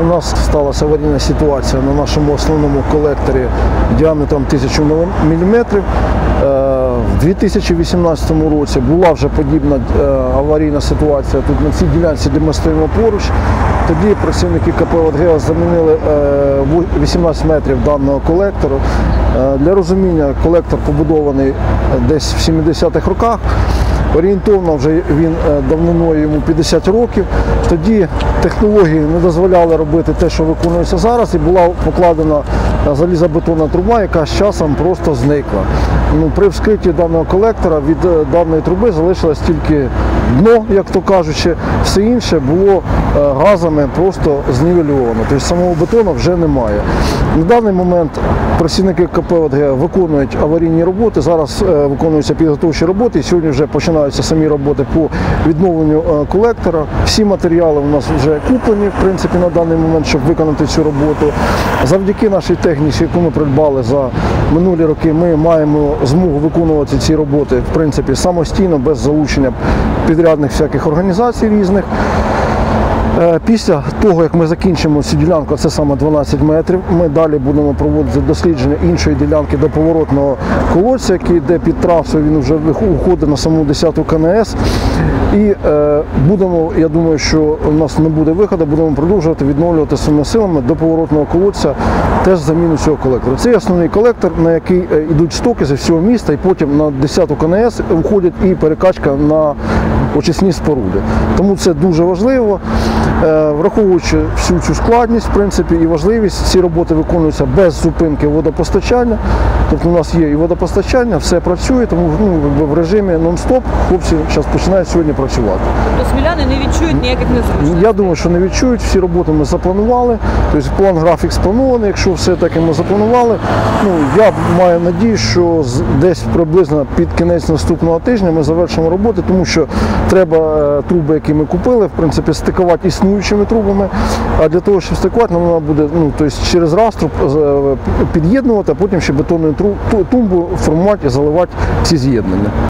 У нас сталася аварійна ситуація на нашому основному колекторі діаметром 1000 мм. В 2018 році була вже подібна аварійна ситуація тут на цій ділянці, де ми стоїмо поруч. Тоді працівники КП «Водгео» замінили 18 метрів даного колектору. Для розуміння, колектор побудований десь в 70-х роках. Орієнтовно вже він давниною йому 50 років. Тоді технології не дозволяли робити те, що виконується зараз, і була покладена залізобетонна труба, яка з часом просто зникла. При вскритті даного колектора від даної труби залишилось тільки дно, як то кажучи, все інше було газами просто знівельовано, тобто самого бетону вже немає. На даний момент працівники КП «Водгео» виконують аварійні роботи, зараз виконуються підготовчі роботи, і сьогодні вже починаються самі роботи по відновленню колектора. Всі матеріали у нас вже куплені, в принципі, на даний момент, щоб виконати цю роботу. Завдяки нашій техніці, яку ми придбали за минулі роки, ми маємо змогу виконувати ці роботи, в принципі, самостійно, без залучення підрядних всяких організацій різних. Після того, як ми закінчимо цю ділянку, це саме 12 метрів, ми далі будемо проводити дослідження іншої ділянки до поворотного колодця, який йде під трасою, він вже уходить на саму 10-ту КНС. І будемо, я думаю, що у нас не буде виходу, будемо продовжувати відновлювати своїми силами до поворотного колодця теж заміну цього колектора. Це основний колектор, на який йдуть стоки зі всього міста, і потім на 10-ту КНС виходить і перекачка на очисні споруди. Тому це дуже важливо. Враховуючи всю цю складність, в принципі, і важливість, ці роботи виконуються без зупинки водопостачання. Тобто у нас є і водопостачання, все працює, тому в режимі нон-стоп хлопці зараз починають сьогодні працювати. Тобто сміляни не відчують ніяких незручностей? Я думаю, що не відчують, всі роботи ми запланували, тобто план, графік спланований, якщо все так і ми запланували. Я маю надію, що десь приблизно під кінець наступного тижня ми завершимо роботи, тому що треба труби, які ми купили, в принципі, стикувати існуючими трубами, а для того, щоб стикувати, нам треба буде тобто через раструб під'єднувати, а потім ще бетонною тумбою формувати і заливати ці з'єднання.